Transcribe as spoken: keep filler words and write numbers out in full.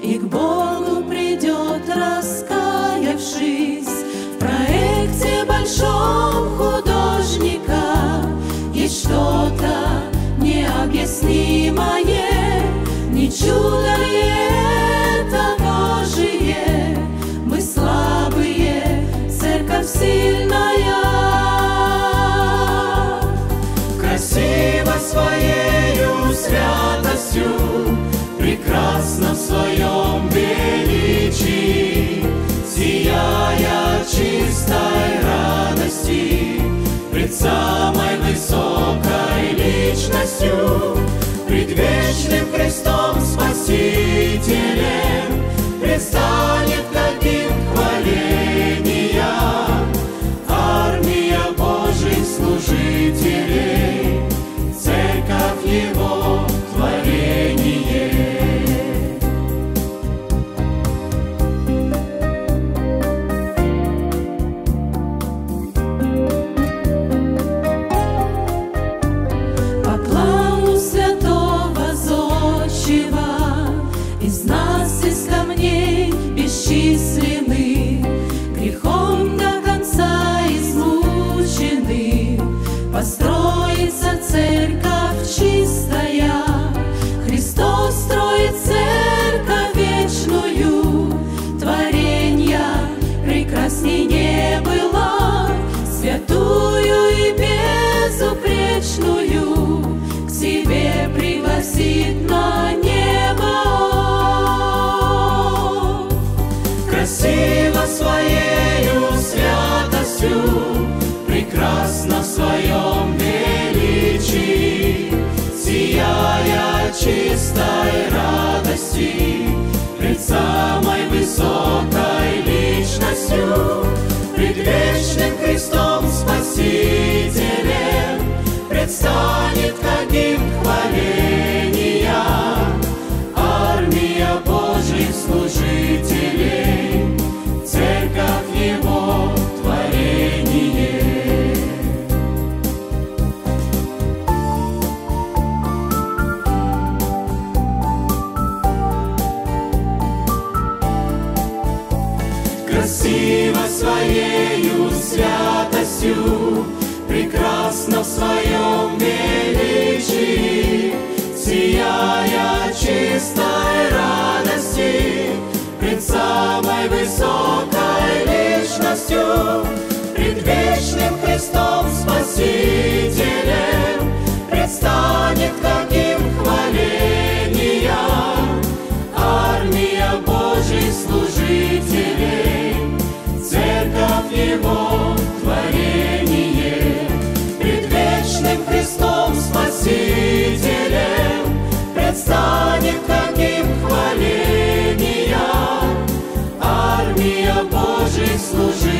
и к Богу придет, раскаявшись. В проекте большом художника есть что-то необъяснимое. Не чудо ли это Божие? Мы слабые, церковь сильная. Красиво своею святостью, прекрасно в своем величии, сияя чистой радости пред самой высокой личностью, пред вечным Христом Спасителем, предстанет каким хваления армия Божьих служителей, церковь Его творение. По плану святого зодчего из нас, из камней бесчисленных, грехом до конца измучены, построится церковь чистая. Христос строит церковь вечную, творенья прекрасней не было, святую и безупречную к себе пригласит на небо. Красиво своею святостью, прекрасно в своем величии, сияя чистой радости пред самой высокой личностью, пред вечным Христом Спасителем, предстанет каким хваления армия Божьих служителей, церковь Его творение. Красиво своею святостью, прекрасно в своем величии, сияя чистой радости пред самой высокой личностью, пред вечным Христом Спасителем, предстанет каким хваления армия Божьих служителей, церковь Его творение. Пред вечным Христом Спасителем предстанет каким хваления армия Божьих служителей,